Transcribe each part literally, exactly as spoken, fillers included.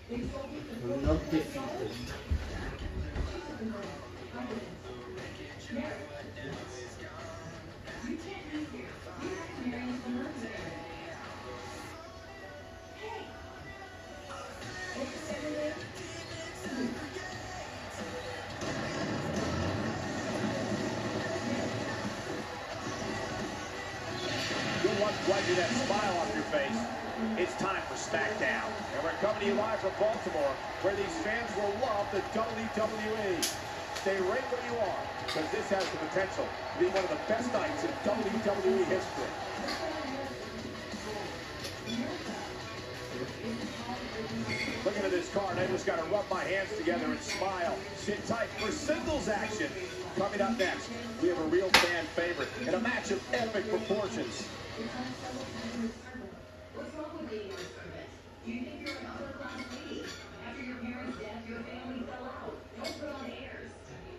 Not defeated. Wiping that smile off your face. It's time for SmackDown. And we're coming to you live from Baltimore, where these fans will love the W W E. Stay right where you are, because this has the potential to be one of the best nights in W W E history. Looking at this card, I just got to rub my hands together and smile. Sit tight for singles action. Coming up next, we have a real fan favorite in a match of epic proportions. What's wrong with being your servant? Do you think you're an upper class lady? After your parents' death, your family fell out. Don't put on airs.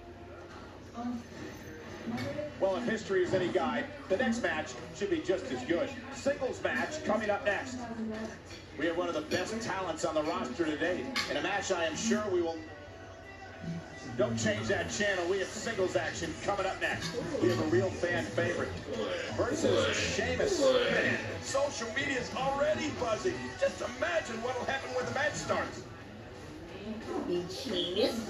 Well, if history is any guide, the next match should be just as good. Singles match coming up next. We have one of the best talents on the roster today. In a match I am sure we will... Don't change that channel. We have singles action coming up next. We have a real fan favorite versus Sheamus. Man, social media's already buzzing. Just imagine what'll happen when the match starts. Sheamus.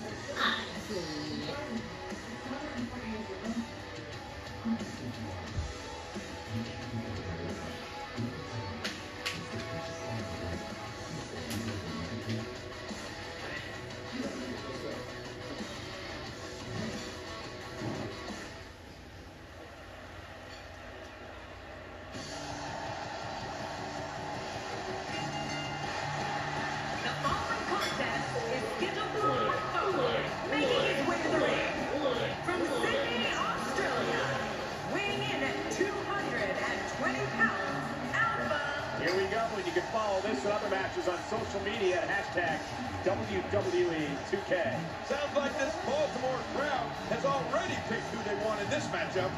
On social media, hashtag W W E two K. Sounds like this Baltimore crowd has already picked who they want in this matchup.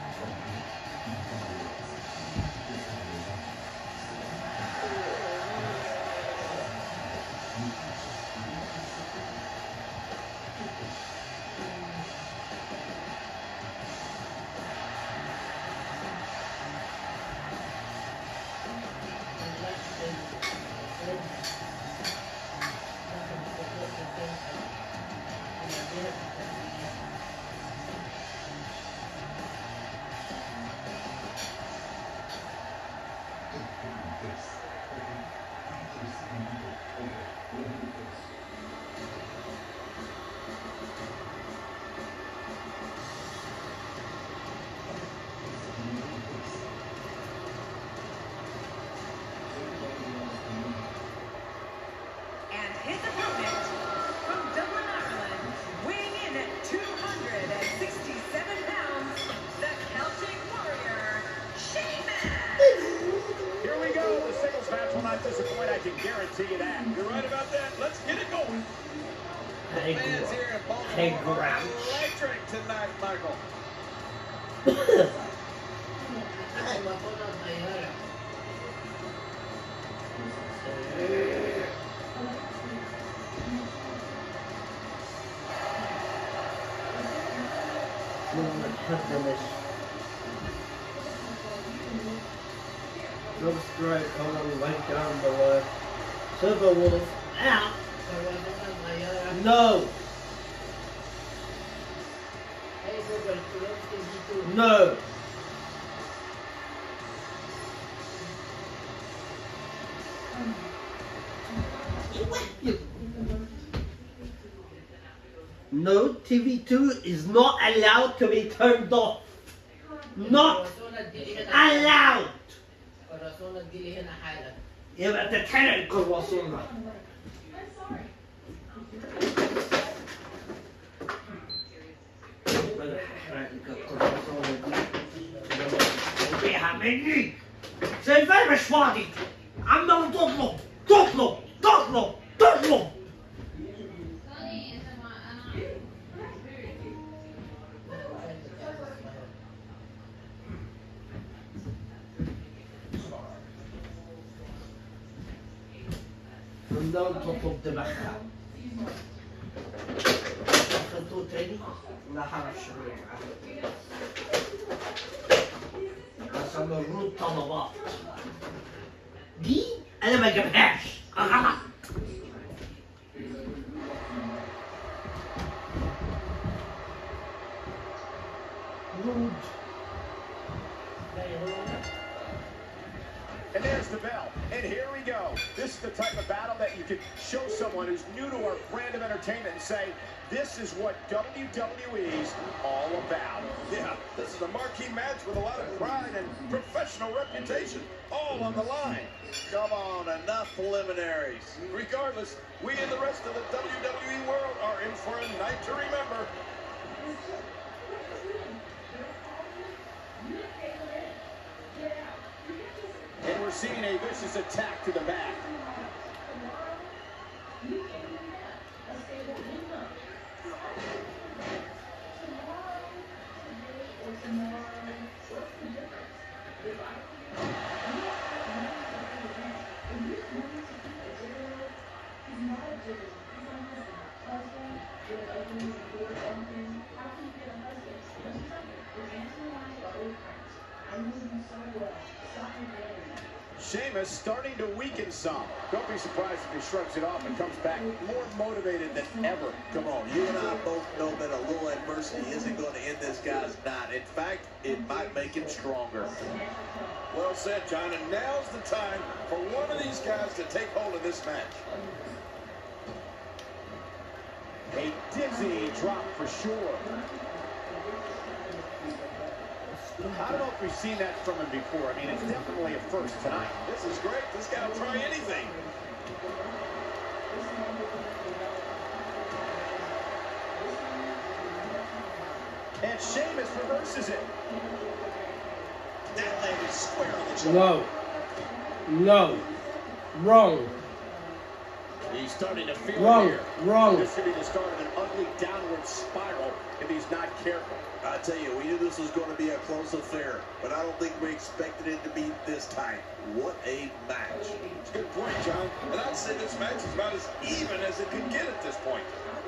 Disappoint, I can guarantee you that. You're right about that. Let's get it going. The Hey, fans here in Baltimore hey, are electric tonight, Michael. Subscribe, comment, like down below. Silver Wolf out. No. No. No, T V two is not allowed to be turned off. Not allowed. يبقى تتحرق الكرواسون. بيها مني شايفاه مش فاضي. عمال تطلب تطلب تطلب تطلب. بدنا تطلب دماغها. أخذتوا تاني؟ لا حرف شغل معاه. بس المفروض طلبات. دي أنا ما جبهاش. غلط. Rude. And there's the bell. And here we go. This is the type of battle that you can show someone who's new to our brand of entertainment and say, this is what W W E's all about. Yeah, this is a marquee match with a lot of pride and professional reputation, all on the line. Come on, enough preliminaries. Regardless, we and the rest of the W W E world are in for a night to remember. And we're seeing a vicious attack to the back. Sheamus starting to weaken some. Don't be surprised if he shrugs it off and comes back more motivated than ever. Come on, you and I both know that a little adversity isn't going to end this guy's night. In fact, it might make him stronger. Well said, John, and now's the time for one of these guys to take hold of this match. A dizzy drop for sure. I don't know if we've seen that from him before. I mean, it's definitely a first tonight. This is great. This guy will try anything. And Sheamus reverses it. That landed square on the jaw. No. No. Wrong. He's starting to feel Wrong. it here. Wrong. This could be the start of an ugly downward spiral if he's not careful. I tell you, we knew this was going to be a close affair, but I don't think we expected it to be this tight. What a match. It's a good point, John. And I'd say this match is about as even as it could get at this point.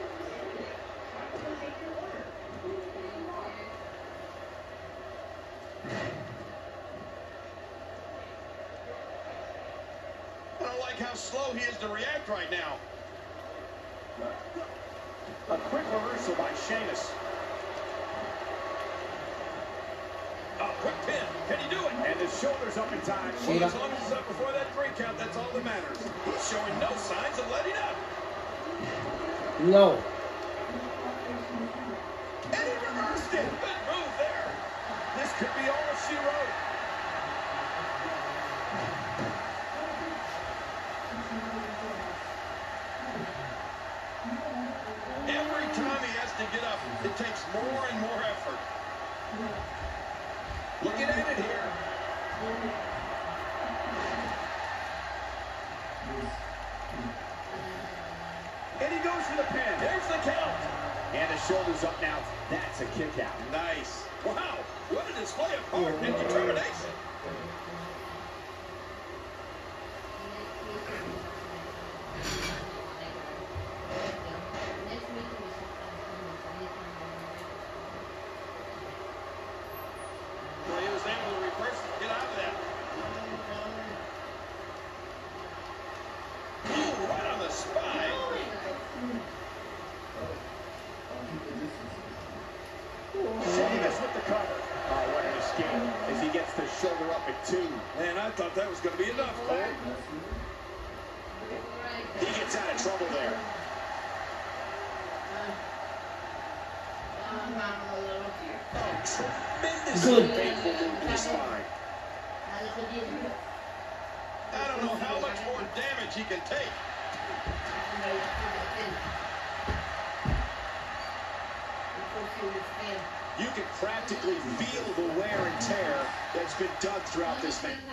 I don't like how slow he is to react right now. A quick reversal by Sheamus. A quick pin. Can he do it? And the shoulder's up in time. Well, as long as it's up before that three count, that's all that matters. He's showing no signs of letting up. No. And he reversed it. Good move there. This could be all she wrote. Every time he has to get up, it takes more and more effort. Looking at it here. And he goes for the pin. There's the count. And the shoulder's up now. That's a kick out. Nice. Wow. What a display of heart and determination. Well, he was able to reverse and get out of that. Ooh, right on the spine. Sheamus with the cover. Oh, what an escape as he gets the shoulder up at two. Man, I thought that was going to be enough, Cole. He gets out of trouble there. Oh, tremendous Good. painful move to the spine. I don't know how much more damage he can take. You can practically feel the wear and tear that's been done throughout this match.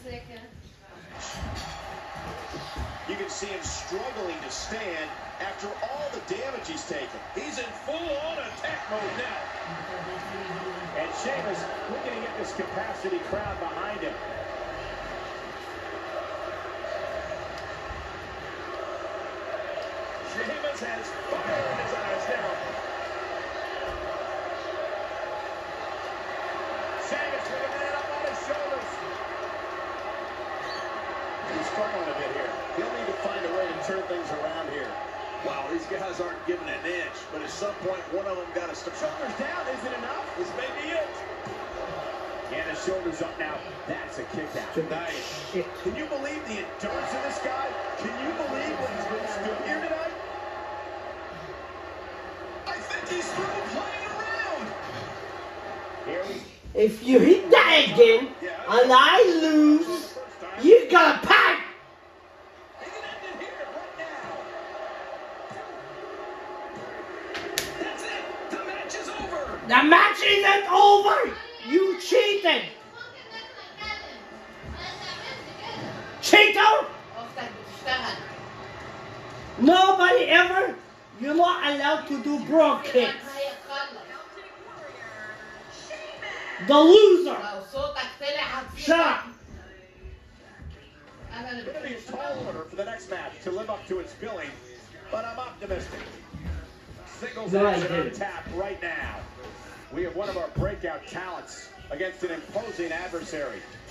You can see him struggling to stand after all the damage he's taken. He's in full-on attack mode now. And Sheamus looking to get this capacity crowd behind him. Sheamus has fire in his eyes now. Sheamus with a man up on his shoulders. He's struggling a bit here. He'll need to find a way to turn things around here. Wow, these guys aren't giving an inch, but at some point, one of them got to stop. Shoulders down, is it enough? This may be it. And his shoulders up now. That's a kick out. Nice. Shit. Can you believe the endurance of this guy? Can you believe what he's been through here tonight? I think he's through playing around. Here we If you hit that again and I lose, you gotta pack. He can end it here right now. That's it. The match is over. The match isn't over. You cheated. Cheater. Nobody ever. You're not allowed to do bro kicks. The loser. Shut up. It's going to be a tall order for the next match to live up to its billing, but I'm optimistic. Singles No, I action on didn't. tap right now. We have one of our breakout talents against an imposing adversary.